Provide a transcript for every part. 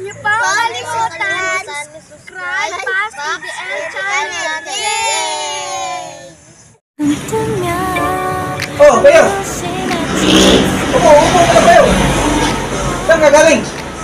niyo pa kalimutan subscribe Paz PDL channel. Oh, kayo! Upo ka kayo! Saan ka galing?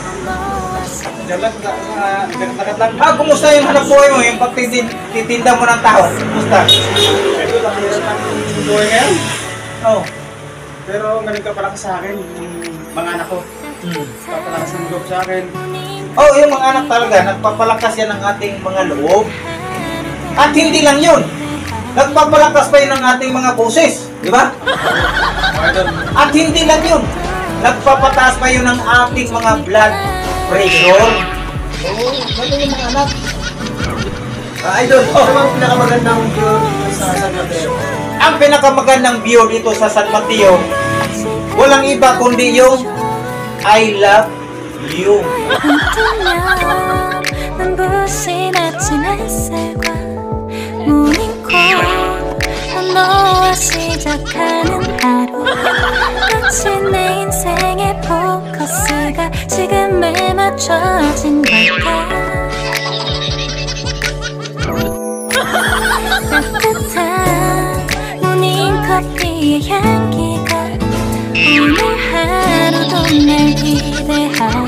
Nagkatakat lang. Kumusta yung hanap buhay mo? Yung pagtitinda mo ng tao? Kumusta? Ito, nakahirap ang buhay ngayon. Oh. Pero ganun ka pala sa akin, yung mga anak ko. Papalakas ng loob sa akin. Oh, yung mga anak talaga, nagpapalakas yan ng ating mga loob. At hindi lang yun. Nagpapalakas pa yun ng ating mga boses. Di ba? At hindi lang yun. Nagpapataas pa yun ng ating mga blood pressure. Oo, ano yung mga anak? Idol, Ano ang pinakamagandang view sa San Mateo? ang pinakamagandang view dito sa San Mateo, walang iba kundi yung I love you. 눈부신 아침 햇살과 모닝콜 너와 시작하는 하루 마치 내 인생의 포커스가 지금에 맞춰진 걸까 따뜻한 모닝커피의 향기가 오늘 하루도 날 기대하